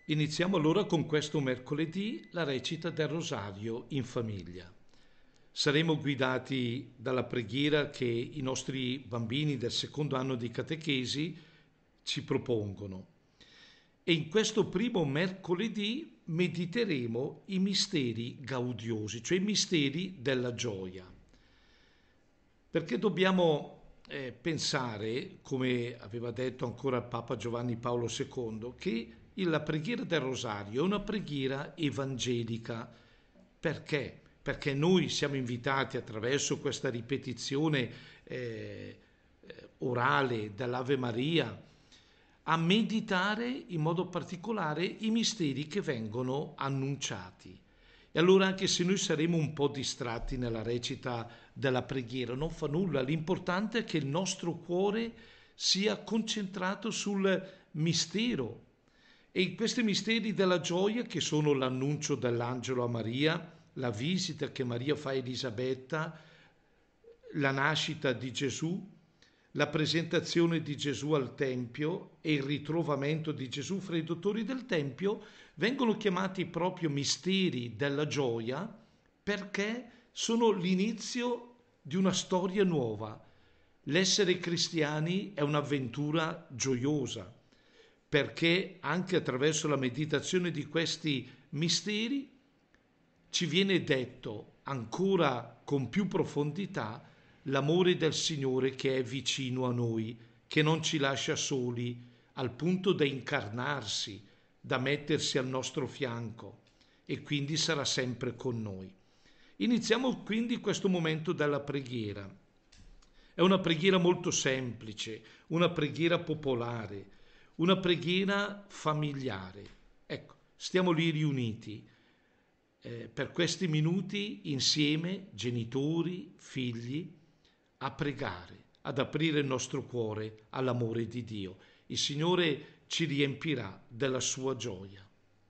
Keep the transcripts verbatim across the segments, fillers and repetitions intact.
Iniziamo allora con questo mercoledì la recita del Rosario in famiglia. Saremo guidati dalla preghiera che i nostri bambini del secondo anno di catechesi ci propongono. E in questo primo mercoledì mediteremo i misteri gaudiosi, cioè i misteri della gioia. Perché dobbiamo eh, pensare, come aveva detto ancora il Papa Giovanni Paolo secondo, che la preghiera del Rosario è una preghiera evangelica. Perché? Perché noi siamo invitati attraverso questa ripetizione eh, orale dell'Ave Maria a meditare in modo particolare i misteri che vengono annunciati. E allora anche se noi saremo un po' distratti nella recita della preghiera, non fa nulla, l'importante è che il nostro cuore sia concentrato sul mistero. E in questi misteri della gioia, che sono l'annuncio dell'angelo a Maria, la visita che Maria fa a Elisabetta, la nascita di Gesù, la presentazione di Gesù al Tempio e il ritrovamento di Gesù fra i dottori del Tempio, vengono chiamati proprio misteri della gioia perché sono l'inizio di una storia nuova. L'essere cristiani è un'avventura gioiosa, perché anche attraverso la meditazione di questi misteri ci viene detto ancora con più profondità l'amore del Signore che è vicino a noi, che non ci lascia soli, al punto da incarnarsi, da mettersi al nostro fianco e quindi sarà sempre con noi. Iniziamo quindi questo momento della preghiera. È una preghiera molto semplice, una preghiera popolare, una preghiera familiare. Ecco, stiamo lì riuniti eh, per questi minuti insieme, genitori, figli, a pregare, ad aprire il nostro cuore all'amore di Dio. Il Signore ci riempirà della sua gioia.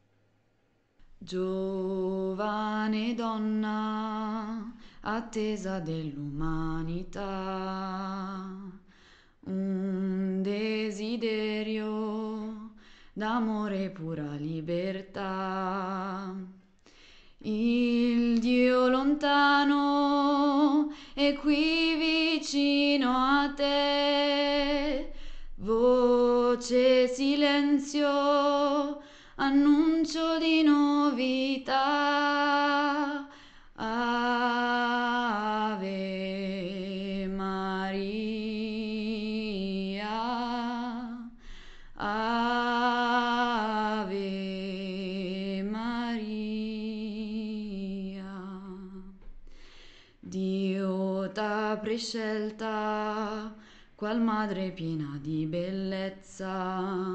Giovane donna, attesa dell'umanità, un desiderio d'amore e pura libertà. Il Dio lontano è qui vicino a te, voce silenzio, annuncio di novità. Ave Maria, Ave Maria. Dio t'ha prescelta qual madre piena di bellezza,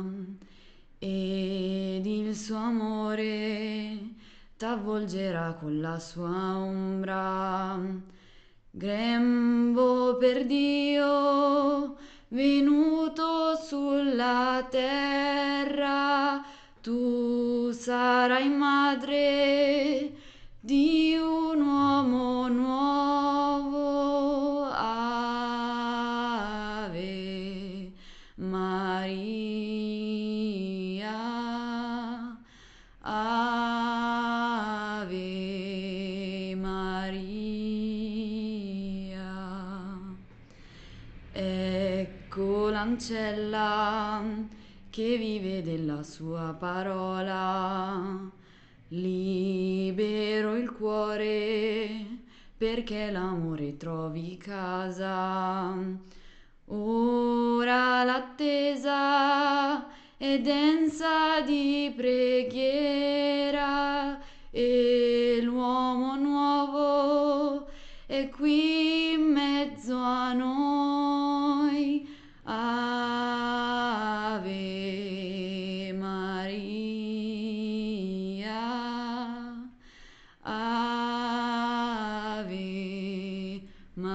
ed il suo amore t'avvolgerà con la sua ombra. Grembo per Dio venuto sulla terra, tu sarai madre di un uomo nuovo. Ave Maria, Ave Maria. Ecco l'ancella che vive della sua parola, libero il cuore perché l'amore trovi casa. Ora l'attesa è densa di preghiera e l'uomo nuovo è qui in mezzo a noi. Ave Maria, Ave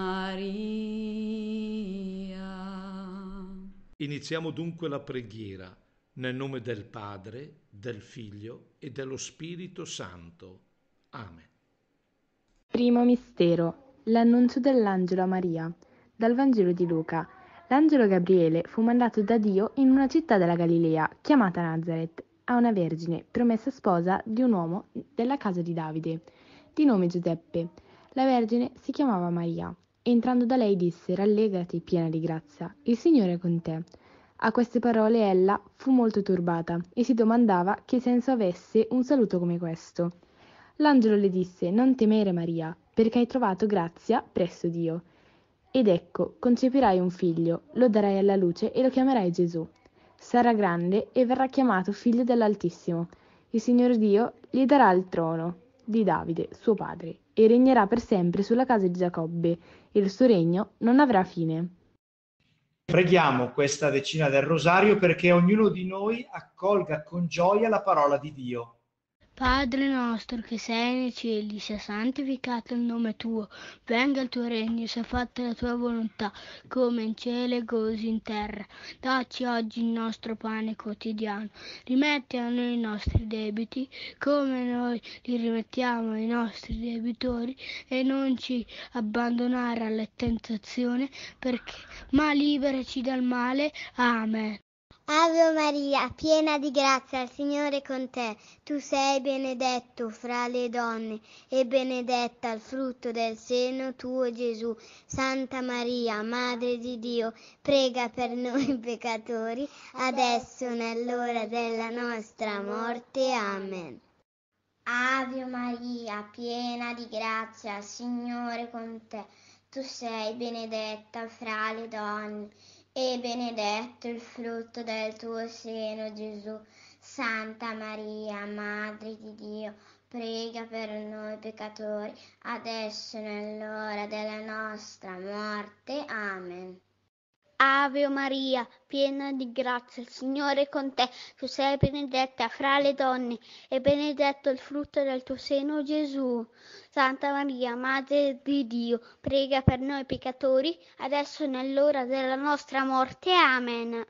Maria. Iniziamo dunque la preghiera nel nome del Padre, del Figlio e dello Spirito Santo. Amen. Primo mistero, l'annuncio dell'angelo a Maria. Dal Vangelo di Luca. L'angelo Gabriele fu mandato da Dio in una città della Galilea, chiamata Nazaret, a una vergine, promessa sposa di un uomo della casa di Davide, di nome Giuseppe. La vergine si chiamava Maria. Entrando da lei disse: Rallegrati, piena di grazia, il Signore è con te. A queste parole ella fu molto turbata e si domandava che senso avesse un saluto come questo. L'angelo le disse: Non temere, Maria, perché hai trovato grazia presso Dio. Ed ecco, concepirai un figlio, lo darai alla luce e lo chiamerai Gesù. Sarà grande e verrà chiamato figlio dell'Altissimo. Il Signore Dio gli darà il trono di Davide, suo padre, e regnerà per sempre sulla casa di Giacobbe, e il suo regno non avrà fine. Preghiamo questa decina del rosario perché ognuno di noi accolga con gioia la parola di Dio. Padre nostro che sei nei cieli, sia santificato il nome tuo, venga il tuo regno, sia fatta la tua volontà, come in cielo e così in terra. Dacci oggi il nostro pane quotidiano, rimetti a noi i nostri debiti, come noi li rimettiamo ai nostri debitori, e non ci abbandonare alla tentazione, perché, ma liberaci dal male. Amen. Ave Maria, piena di grazia, il Signore è con te. Tu sei benedetto fra le donne e benedetta il frutto del seno tuo, Gesù. Santa Maria, Madre di Dio, prega per noi peccatori, adesso e nell'ora della nostra morte. Amen. Ave Maria, piena di grazia, il Signore è con te. Tu sei benedetta fra le donne e benedetto il frutto del tuo seno, Gesù. Santa Maria, Madre di Dio, prega per noi peccatori, adesso e nell'ora della nostra morte. Amen. Ave Maria, piena di grazia, il Signore è con te. Tu sei benedetta fra le donne e benedetto il frutto del tuo seno, Gesù. Santa Maria, Madre di Dio, prega per noi peccatori, adesso e nell'ora della nostra morte. Amen.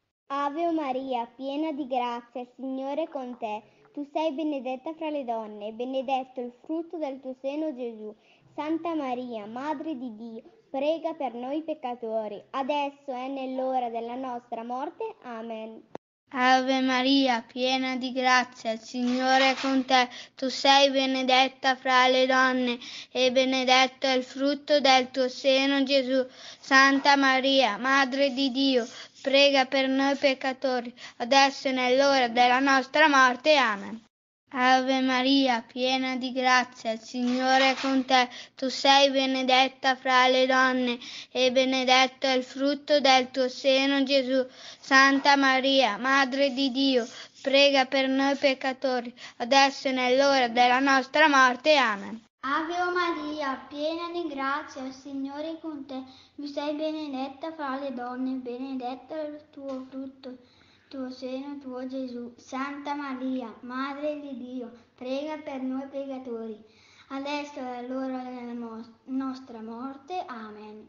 Ave Maria, piena di grazia, il Signore è con te. Tu sei benedetta fra le donne e benedetto il frutto del tuo seno, Gesù. Santa Maria, Madre di Dio, prega per noi peccatori, adesso è nell'ora della nostra morte. Amen. Ave Maria, piena di grazia, il Signore è con te. Tu sei benedetta fra le donne e benedetto è il frutto del tuo seno, Gesù. Santa Maria, Madre di Dio, prega per noi peccatori, adesso e nell'ora della nostra morte. Amen. Ave Maria, piena di grazia, il Signore è con te. Tu sei benedetta fra le donne e benedetto è il frutto del tuo seno, Gesù. Santa Maria, Madre di Dio, prega per noi peccatori, adesso e nell'ora della nostra morte. Amen. Ave Maria, piena di grazia, il Signore è con te. Tu sei benedetta fra le donne, benedetto è il tuo frutto, tuo seno, tuo Gesù. Santa Maria, Madre di Dio, prega per noi peccatori, adesso è l'ora della mo- nostra morte. Amen.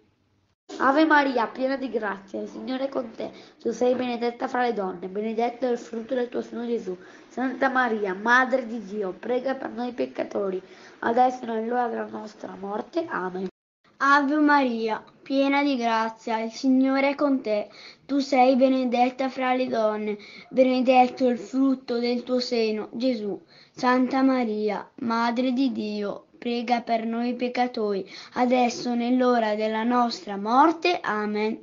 Ave Maria, piena di grazia, il Signore è con te. Tu sei benedetta fra le donne, benedetto è il frutto del tuo seno, Gesù. Santa Maria, Madre di Dio, prega per noi peccatori, adesso è nell'ora della nostra morte. Amen. Ave Maria, piena di grazia, il Signore è con te. Tu sei benedetta fra le donne, benedetto il frutto del tuo seno, Gesù. Santa Maria, Madre di Dio, prega per noi peccatori, adesso nell'ora della nostra morte. Amen.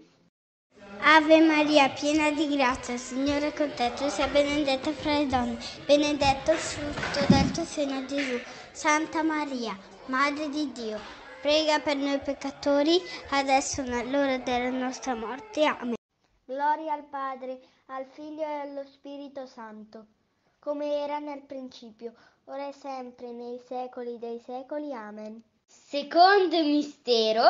Ave Maria, piena di grazia, il Signore è con te. Tu sei benedetta fra le donne, benedetto il frutto del tuo seno, Gesù. Santa Maria, Madre di Dio, prega per noi peccatori, adesso nell'ora della nostra morte. Amen. Gloria al Padre, al Figlio e allo Spirito Santo, come era nel principio, ora e sempre, nei secoli dei secoli. Amen. Secondo mistero,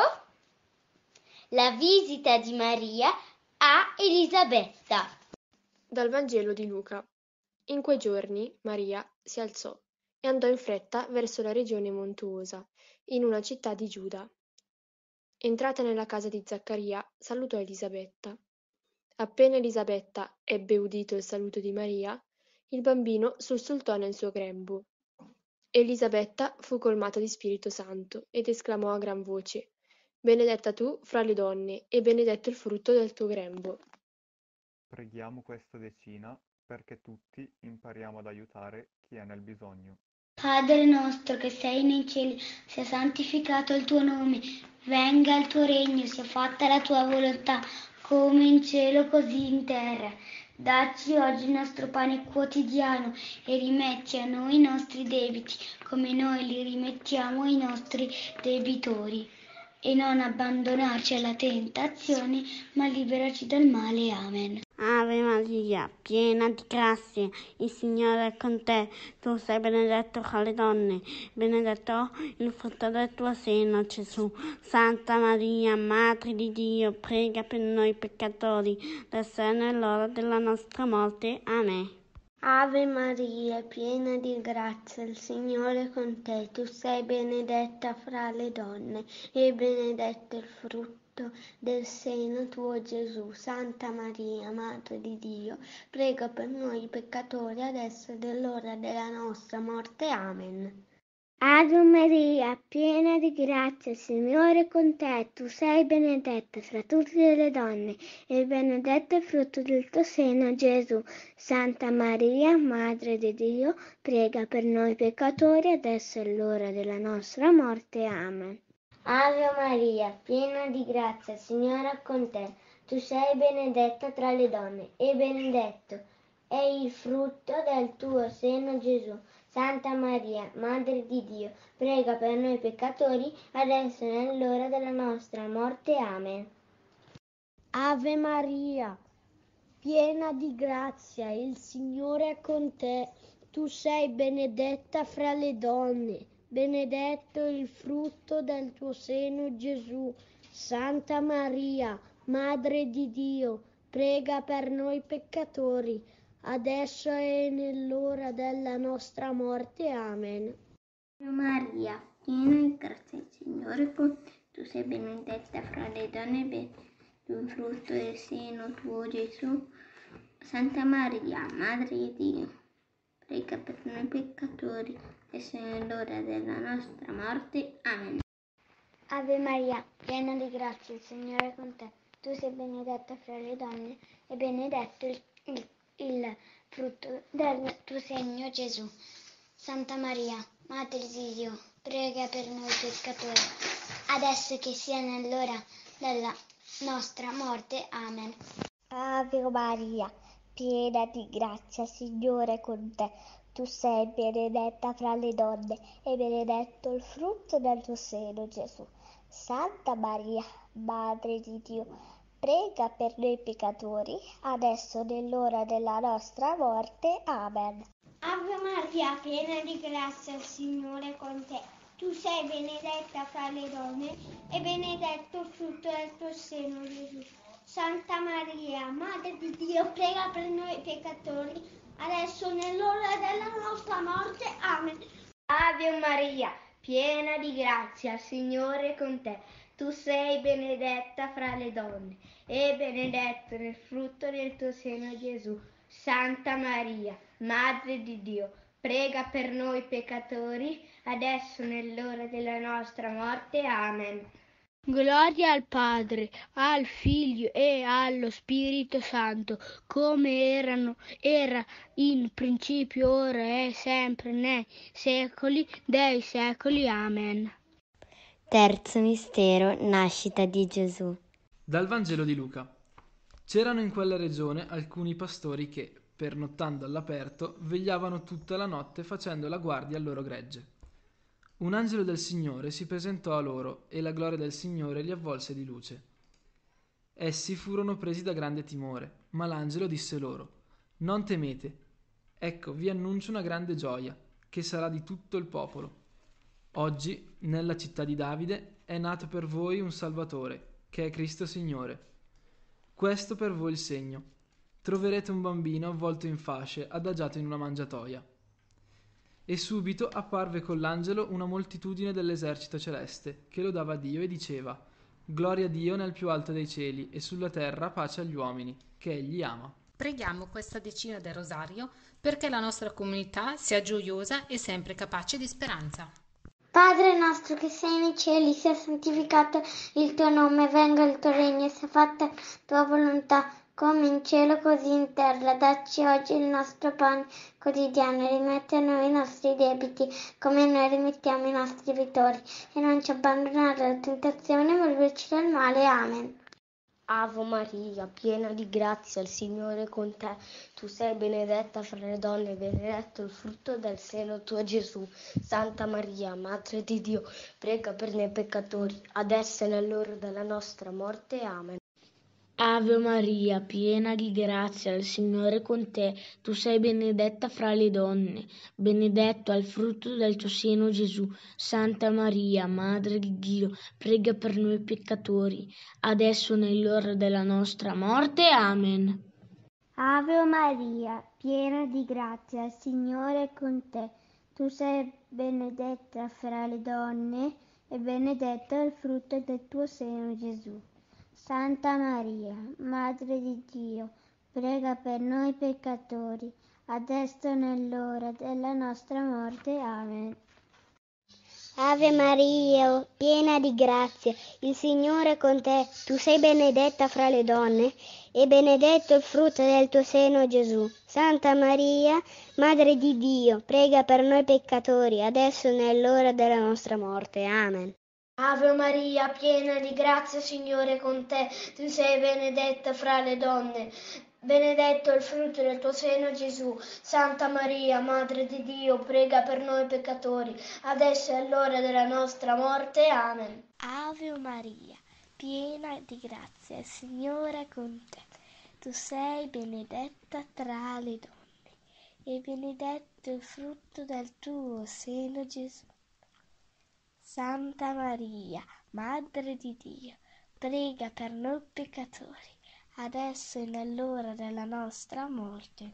la visita di Maria a Elisabetta. Dal Vangelo di Luca. In quei giorni Maria si alzò e andò in fretta verso la regione montuosa, in una città di Giuda. Entrata nella casa di Zaccaria, salutò Elisabetta. Appena Elisabetta ebbe udito il saluto di Maria, il bambino sussultò nel suo grembo. Elisabetta fu colmata di Spirito Santo ed esclamò a gran voce: Benedetta tu fra le donne e benedetto il frutto del tuo grembo. Preghiamo questa decina perché tutti impariamo ad aiutare chi è nel bisogno. Padre nostro che sei nei cieli, sia santificato il tuo nome, venga il tuo regno, sia fatta la tua volontà, come in cielo così in terra. Dacci oggi il nostro pane quotidiano e rimetti a noi i nostri debiti, come noi li rimettiamo ai nostri debitori. E non abbandonarci alla tentazione, ma liberaci dal male. Amen. Ave Maria, piena di grazia, il Signore è con te. Tu sei benedetta fra le donne, benedetto il frutto del tuo seno, Gesù. Santa Maria, Madre di Dio, prega per noi peccatori, adesso è nell'ora della nostra morte. Amen. Ave Maria, piena di grazia, il Signore è con te. Tu sei benedetta fra le donne e benedetto il frutto del seno tuo, Gesù. Santa Maria, Madre di Dio, prega per noi peccatori, adesso è nell'ora della nostra morte. Amen. Ave Maria, piena di grazia, il Signore è con te. Tu sei benedetta fra tutte le donne e benedetto il frutto del tuo seno, Gesù. Santa Maria, Madre di Dio, prega per noi peccatori, adesso è l'ora della nostra morte. Amen. Ave Maria, piena di grazia, il Signore è con te. Tu sei benedetta tra le donne e benedetto è il frutto del tuo seno, Gesù. Santa Maria, Madre di Dio, prega per noi peccatori, adesso è nell'ora della nostra morte. Amen. Ave Maria, piena di grazia, il Signore è con te. Tu sei benedetta fra le donne, benedetto il frutto del tuo seno, Gesù. Santa Maria, Madre di Dio, prega per noi peccatori, adesso è nell'ora della nostra morte. Amen. Ave Maria, piena di grazia, il Signore è con te. Tu sei benedetta fra le donne e benedetto il frutto del seno tuo, Gesù. Santa Maria, Madre di Dio, prega per noi peccatori, adesso è nell'ora della nostra morte. Amen. Ave Maria, piena di grazia, il Signore è con te. Tu sei benedetta fra le donne e benedetto il, il, il frutto del tuo seno, Gesù. Santa Maria, Madre di Dio, prega per noi peccatori, adesso che sia nell'ora della nostra morte. Amen. Ave Maria, piena di grazia, Signore è con te. Tu sei benedetta fra le donne e benedetto il frutto del tuo seno, Gesù. Santa Maria, Madre di Dio, prega per noi peccatori, adesso nell'ora della nostra morte. Amen. Ave Maria, piena di grazia, il Signore è con te. Tu sei benedetta fra le donne e benedetto il frutto del tuo seno, Gesù. Santa Maria, Madre di Dio, prega per noi peccatori, adesso nell'ora della nostra morte. Amen. Ave Maria, piena di grazia, il Signore è con te. Tu sei benedetta fra le donne e benedetto il frutto del tuo seno, Gesù. Santa Maria, Madre di Dio, prega per noi peccatori, adesso nell'ora della nostra morte. Amen. Gloria al Padre, al Figlio e allo Spirito Santo, come erano, era in principio, ora e sempre, nei secoli dei secoli. Amen. Terzo mistero, nascita di Gesù. Dal Vangelo di Luca. C'erano in quella regione alcuni pastori che, pernottando all'aperto, vegliavano tutta la notte facendo la guardia al loro gregge. Un angelo del Signore si presentò a loro e la gloria del Signore li avvolse di luce. Essi furono presi da grande timore, ma l'angelo disse loro: «Non temete, ecco vi annuncio una grande gioia, che sarà di tutto il popolo. Oggi, nella città di Davide, è nato per voi un Salvatore, che è Cristo Signore. Questo per voi il segno: troverete un bambino avvolto in fasce, adagiato in una mangiatoia». E subito apparve con l'angelo una moltitudine dell'esercito celeste, che lodava Dio e diceva: «Gloria a Dio nel più alto dei cieli, e sulla terra pace agli uomini, che Egli ama». Preghiamo questa decina del rosario perché la nostra comunità sia gioiosa e sempre capace di speranza. Padre nostro che sei nei cieli, sia santificato il tuo nome, venga il tuo regno, sia fatta la tua volontà, come in cielo così in terra. Dacci oggi il nostro pane quotidiano, rimetti a noi i nostri debiti, come noi rimettiamo i nostri debitori, e non ci abbandonare alla tentazione, ma liberarci dal male. Amen. Ave Maria, piena di grazia, il Signore è con te. Tu sei benedetta fra le donne, e benedetto il frutto del seno tuo, Gesù. Santa Maria, Madre di Dio, prega per noi peccatori, adesso e nell'ora della nostra morte. Amen. Ave Maria, piena di grazia, il Signore è con te. Tu sei benedetta fra le donne, benedetto è il frutto del tuo seno, Gesù. Santa Maria, Madre di Dio, prega per noi peccatori, adesso nell'ora della nostra morte. Amen. Ave Maria, piena di grazia, il Signore è con te. Tu sei benedetta fra le donne, e benedetto è il frutto del tuo seno, Gesù. Santa Maria, Madre di Dio, prega per noi peccatori, adesso e nell'ora della nostra morte. Amen. Ave Maria, piena di grazia, il Signore è con te. Tu sei benedetta fra le donne, e benedetto il frutto del tuo seno, Gesù. Santa Maria, Madre di Dio, prega per noi peccatori, adesso e nell'ora della nostra morte. Amen. Ave Maria, piena di grazia, Signore è con te. Tu sei benedetta fra le donne, benedetto è il frutto del tuo seno, Gesù. Santa Maria, Madre di Dio, prega per noi peccatori, adesso è l'ora della nostra morte. Amen. Ave Maria, piena di grazia, il Signore è con te. Tu sei benedetta tra le donne, e benedetto il frutto del tuo seno, Gesù. Santa Maria, Madre di Dio, prega per noi peccatori, adesso e nell'ora della nostra morte.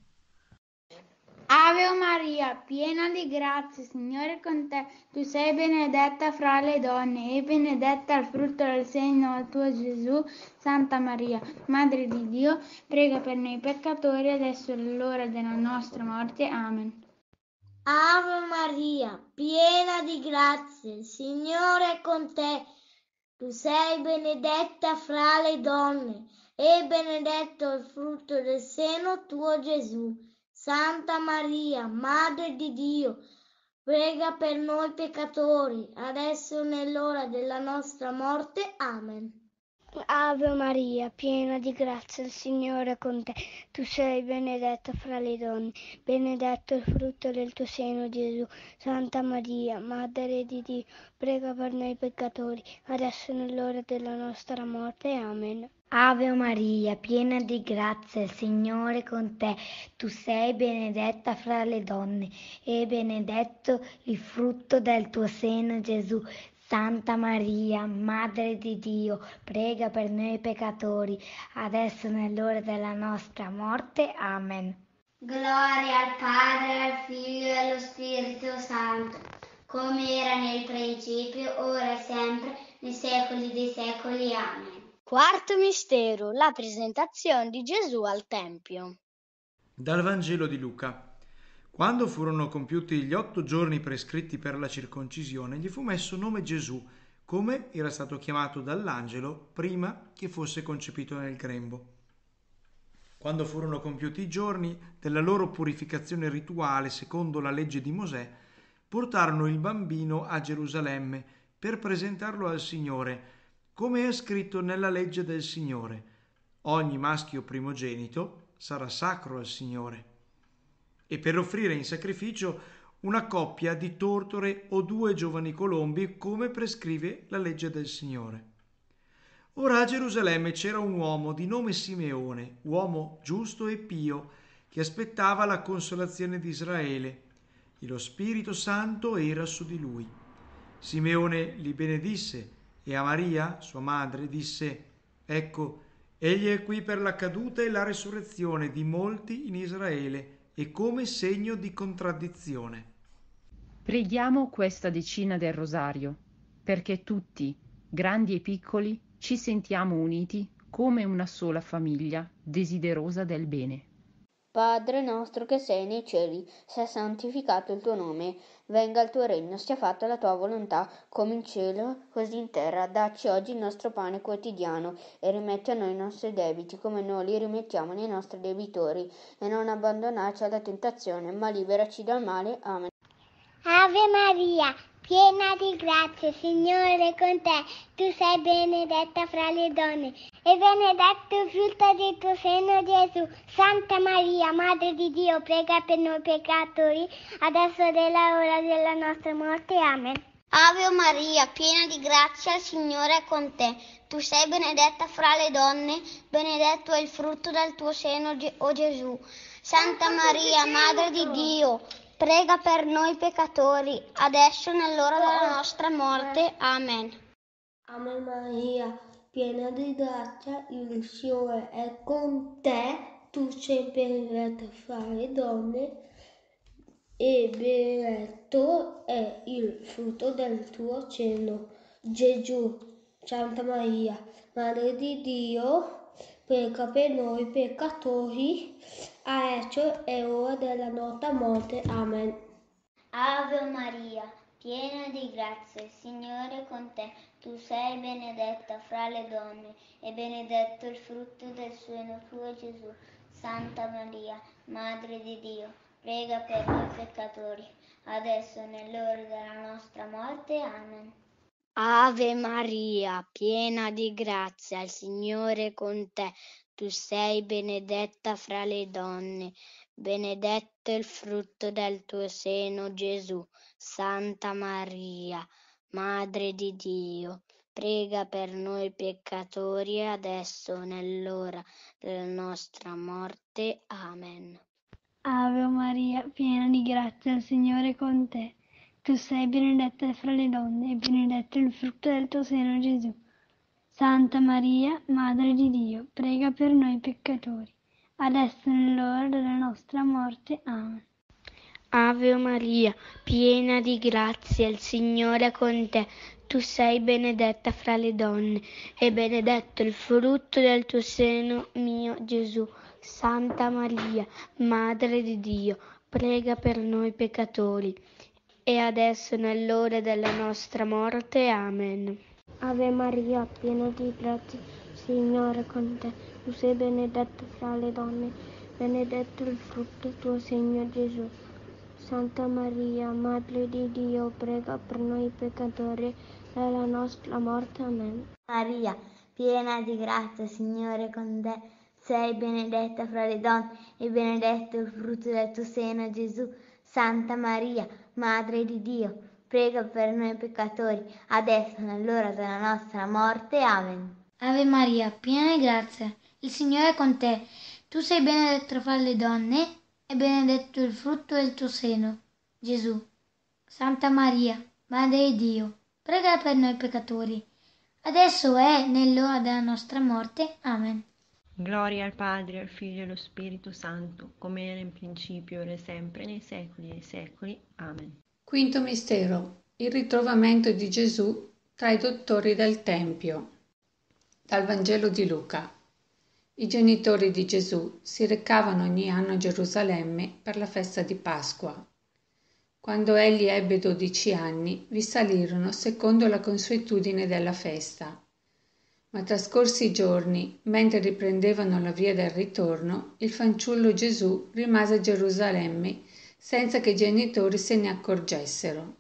Ave Maria, piena di grazia, il Signore è con te. Tu sei benedetta fra le donne, e benedetta il frutto del seno tuo, Gesù. Santa Maria, Madre di Dio, prega per noi peccatori, adesso e nell'ora della nostra morte. Amen. Ave Maria, piena di grazia, il Signore è con te. Tu sei benedetta fra le donne, e benedetto il frutto del seno tuo, Gesù. Santa Maria, Madre di Dio, prega per noi peccatori, adesso e nell'ora della nostra morte. Amen. Ave Maria, piena di grazia, il Signore è con te. Tu sei benedetta fra le donne, benedetto il frutto del tuo seno, Gesù. Santa Maria, Madre di Dio, prega per noi peccatori, adesso e nell'ora della nostra morte. Amen. Ave Maria, piena di grazia, il Signore è con te. Tu sei benedetta fra le donne, e benedetto il frutto del tuo seno, Gesù. Santa Maria, Madre di Dio, prega per noi peccatori, adesso e nell'ora della nostra morte. Amen. Gloria al Padre, al Figlio e allo Spirito Santo, come era nel principio, ora e sempre, nei secoli dei secoli. Amen. Quarto mistero, la presentazione di Gesù al Tempio. Dal Vangelo di Luca. Quando furono compiuti gli otto giorni prescritti per la circoncisione, gli fu messo nome Gesù, come era stato chiamato dall'angelo prima che fosse concepito nel grembo. Quando furono compiuti i giorni della loro purificazione rituale secondo la legge di Mosè, portarono il bambino a Gerusalemme per presentarlo al Signore, come è scritto nella legge del Signore. Ogni maschio primogenito sarà sacro al Signore. E per offrire in sacrificio una coppia di tortore o due giovani colombi, come prescrive la legge del Signore. Ora a Gerusalemme c'era un uomo di nome Simeone, uomo giusto e pio, che aspettava la consolazione di Israele, e lo Spirito Santo era su di lui. Simeone li benedisse, e a Maria, sua madre, disse: Ecco, egli è qui per la caduta e la resurrezione di molti in Israele, e come segno di contraddizione. Preghiamo questa decina del rosario, perché tutti, grandi e piccoli, ci sentiamo uniti come una sola famiglia desiderosa del bene. Padre nostro che sei nei cieli, sia santificato il tuo nome, venga il tuo regno, sia fatta la tua volontà, come in cielo, così in terra. Dacci oggi il nostro pane quotidiano e rimetti a noi i nostri debiti, come noi li rimettiamo nei nostri debitori, e non abbandonarci alla tentazione, ma liberaci dal male. Amen. Ave Maria, piena di grazia, il Signore è con te. Tu sei benedetta fra le donne e benedetto il frutto del tuo seno, Gesù. Santa Maria, Madre di Dio, prega per noi peccatori, adesso è la ora della nostra morte. Amen. Ave Maria, piena di grazia, il Signore è con te. Tu sei benedetta fra le donne, benedetto è il frutto del tuo seno, o Gesù. Santa Maria, Madre di Dio, prega per noi peccatori, adesso è nell'ora della nostra morte. Amen. Ave Maria, piena di grazia, il Signore è con te. Tu sei benedetta fra le donne e benedetto è il frutto del tuo seno, Gesù. Santa Maria, Madre di Dio, prega per noi peccatori, adesso è ora della nostra morte. Amen. Ave Maria, piena di grazia, il Signore è con te. Tu sei benedetta fra le donne e benedetto il frutto del seno tuo, Gesù. Santa Maria, Madre di Dio, prega per noi peccatori, adesso è nell'ora della nostra morte. Amen. Ave Maria, piena di grazia, il Signore è con te. Tu sei benedetta fra le donne, benedetto il frutto del tuo seno, Gesù. Santa Maria, Madre di Dio, prega per noi peccatori, adesso nell'ora della nostra morte. Amen. Ave Maria, piena di grazia, il Signore è con te. Tu sei benedetta fra le donne e benedetto il frutto del tuo seno, Gesù. Santa Maria, Madre di Dio, prega per noi peccatori, adesso è nell'ora della nostra morte. Amen. Ave Maria, piena di grazia, il Signore è con te. Tu sei benedetta fra le donne e benedetto il frutto del tuo seno, mio Gesù. Santa Maria, Madre di Dio, prega per noi peccatori, e adesso nell'ora della nostra morte. Amen. Ave Maria, piena di grazia, il Signore è con te. Tu sei benedetta fra le donne, benedetto il frutto del tuo seno, Gesù. Santa Maria, Madre di Dio, prega per noi peccatori, e alla nostra morte. Amen. Maria, piena di grazia, il Signore è con te. Sei benedetta fra le donne e benedetto il frutto del tuo seno, Gesù. Santa Maria, Madre di Dio, prega per noi peccatori, adesso è nell'ora della nostra morte. Amen. Ave Maria, piena di grazia, il Signore è con te. Tu sei benedetta fra le donne e benedetto il frutto del tuo seno, Gesù. Santa Maria, Madre di Dio, prega per noi peccatori, adesso è nell'ora della nostra morte. Amen. Gloria al Padre, al Figlio e allo Spirito Santo, come era in principio, ora e sempre, nei secoli dei secoli. Amen. Quinto mistero: il ritrovamento di Gesù tra i dottori del Tempio. Dal Vangelo di Luca. I genitori di Gesù si recavano ogni anno a Gerusalemme per la festa di Pasqua. Quando egli ebbe dodici anni, vi salirono secondo la consuetudine della festa. Ma trascorsi i giorni, mentre riprendevano la via del ritorno, il fanciullo Gesù rimase a Gerusalemme senza che i genitori se ne accorgessero.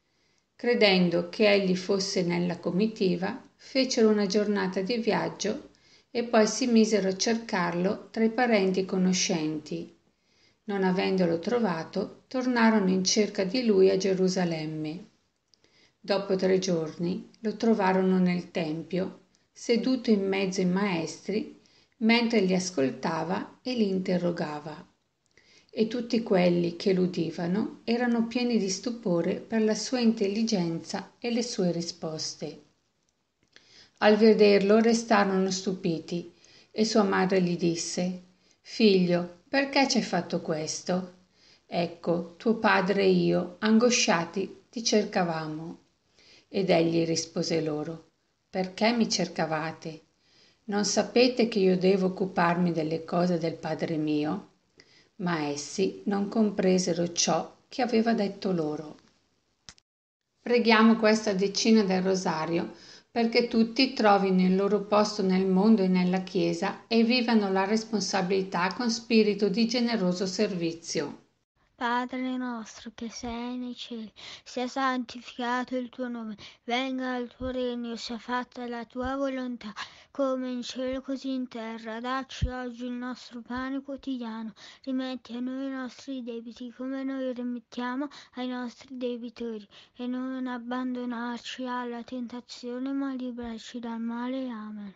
Credendo che egli fosse nella comitiva, fecero una giornata di viaggio e poi si misero a cercarlo tra i parenti e conoscenti. Non avendolo trovato, tornarono in cerca di lui a Gerusalemme. Dopo tre giorni lo trovarono nel Tempio, seduto in mezzo ai maestri, mentre li ascoltava e li interrogava. E tutti quelli che l'udivano erano pieni di stupore per la sua intelligenza e le sue risposte. Al vederlo restarono stupiti e sua madre gli disse: «Figlio, perché ci hai fatto questo? Ecco, tuo padre e io, angosciati, ti cercavamo». Ed egli rispose loro: «Perché mi cercavate? Non sapete che io devo occuparmi delle cose del Padre mio? Ma essi non compresero ciò che aveva detto loro. Preghiamo questa decina del rosario perché tutti trovino il loro posto nel mondo e nella Chiesa e vivano la responsabilità con spirito di generoso servizio. Padre nostro che sei nei cieli, sia santificato il tuo nome, venga il tuo regno, sia fatta la tua volontà, come in cielo così in terra. Dacci oggi il nostro pane quotidiano, rimetti a noi i nostri debiti come noi rimettiamo ai nostri debitori, e non abbandonarci alla tentazione, ma liberaci dal male. Amen.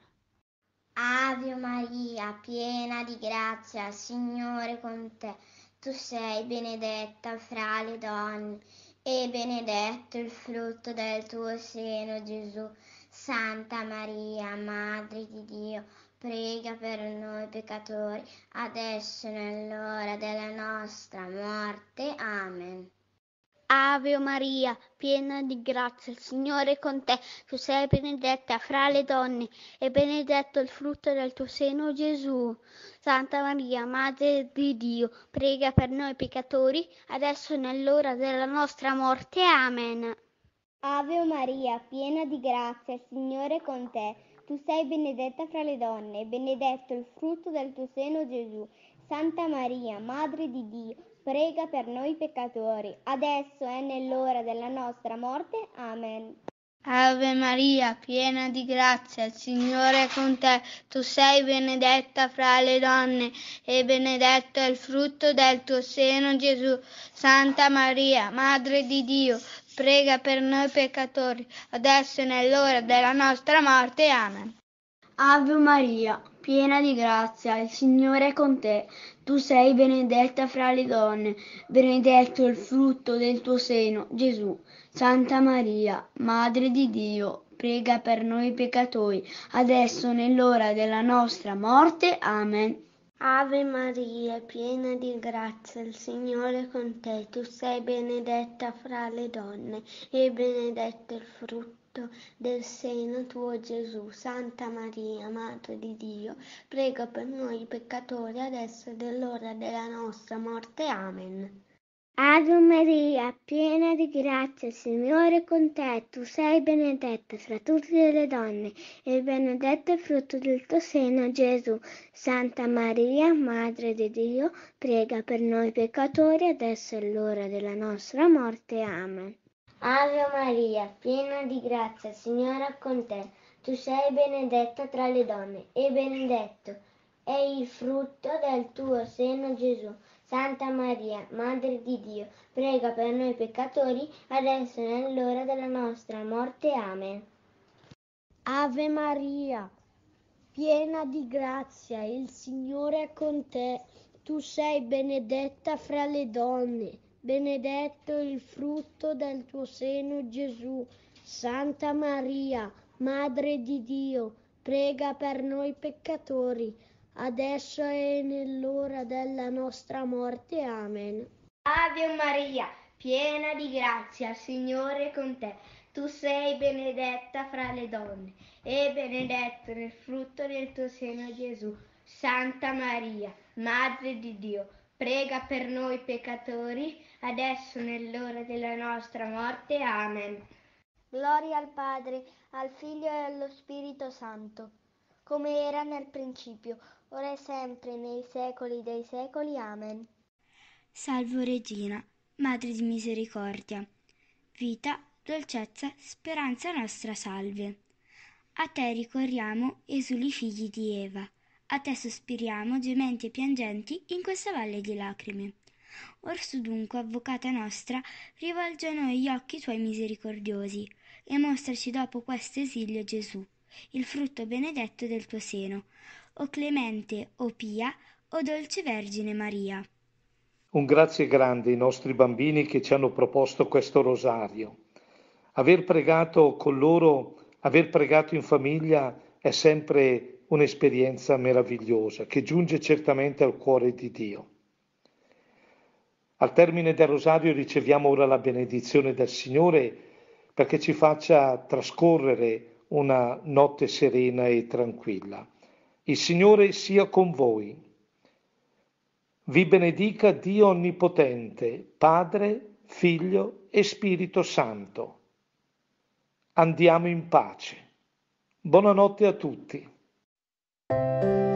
Ave Maria, piena di grazia, Signore è con te. Tu sei benedetta fra le donne e benedetto il frutto del tuo seno, Gesù. Santa Maria, Madre di Dio, prega per noi peccatori, adesso e nell'ora della nostra morte. Amen. Ave Maria, piena di grazia, il Signore è con te. Tu sei benedetta fra le donne e benedetto il frutto del tuo seno, Gesù. Santa Maria, Madre di Dio, prega per noi peccatori, adesso e nell'ora della nostra morte. Amen. Ave Maria, piena di grazia, il Signore è con te. Tu sei benedetta fra le donne e benedetto il frutto del tuo seno, Gesù. Santa Maria, Madre di Dio, prega per noi peccatori, adesso è nell'ora della nostra morte. Amen. Ave Maria, piena di grazia, il Signore è con te. Tu sei benedetta fra le donne e benedetto è il frutto del tuo seno, Gesù. Santa Maria, Madre di Dio, prega per noi peccatori, adesso è nell'ora della nostra morte. Amen. Ave Maria, piena di grazia, il Signore è con te. Tu sei benedetta fra le donne, benedetto il frutto del tuo seno, Gesù. Santa Maria, Madre di Dio, prega per noi peccatori, adesso nell'ora della nostra morte. Amen. Ave Maria, piena di grazia, il Signore è con te. Tu sei benedetta fra le donne e benedetto il frutto del seno tuo, Gesù. Santa Maria, Madre di Dio, prega per noi peccatori, adesso è nell'ora della nostra morte. Amen. Ave Maria, piena di grazia, il Signore è con te. Tu sei benedetta fra tutte le donne e benedetto il frutto del tuo seno, Gesù. Santa Maria, Madre di Dio, prega per noi peccatori, adesso è l'ora della nostra morte. Amen. Ave Maria, piena di grazia, il Signore è con te. Tu sei benedetta tra le donne e benedetto è il frutto del tuo seno, Gesù. Santa Maria, Madre di Dio, prega per noi peccatori, adesso è nell'ora della nostra morte. Amen. Ave Maria, piena di grazia, il Signore è con te. Tu sei benedetta fra le donne, benedetto il frutto del tuo seno, Gesù. Santa Maria, Madre di Dio, prega per noi peccatori, adesso è nell'ora della nostra morte. Amen. Ave Maria, piena di grazia, il Signore è con te. Tu sei benedetta fra le donne e benedetto il frutto del tuo seno, Gesù. Santa Maria, Madre di Dio, prega per noi peccatori, adesso nell'ora della nostra morte. Amen. Gloria al Padre, al Figlio e allo Spirito Santo, come era nel principio, ora e sempre, nei secoli dei secoli. Amen. Salvo Regina, Madre di misericordia, vita, dolcezza, speranza nostra salve. A te ricorriamo, esuli figli di Eva, a te sospiriamo, gementi e piangenti, in questa valle di lacrime. Orsu dunque, avvocata nostra, rivolge a noi gli occhi tuoi misericordiosi, e mostraci dopo questo esilio Gesù, il frutto benedetto del tuo seno, o clemente, o pia, o dolce Vergine Maria. Un grazie grande ai nostri bambini che ci hanno proposto questo rosario. Aver pregato con loro, aver pregato in famiglia è sempre un'esperienza meravigliosa che giunge certamente al cuore di Dio. Al termine del rosario riceviamo ora la benedizione del Signore perché ci faccia trascorrere una notte serena e tranquilla. Il Signore sia con voi. Vi benedica Dio Onnipotente, Padre, Figlio e Spirito Santo. Andiamo in pace. Buonanotte a tutti.